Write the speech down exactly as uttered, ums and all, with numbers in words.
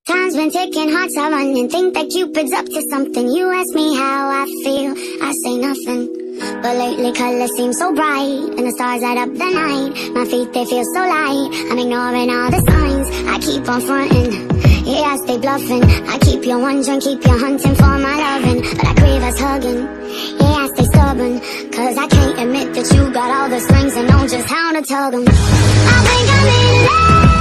Time's been ticking, hearts are running. Think that Cupid's up to something. You ask me how I feel, I say nothing. But lately colors seem so bright, and the stars light up the night. My feet, they feel so light. I'm ignoring all the signs, I keep on fronting. Yeah, I stay bluffing. I keep you wondering, keep you hunting for my loving. But I crave us hugging. Yeah, I stay stubborn, cause I can't admit that you got all the strings and know just how to tug 'em. I think I'm in love.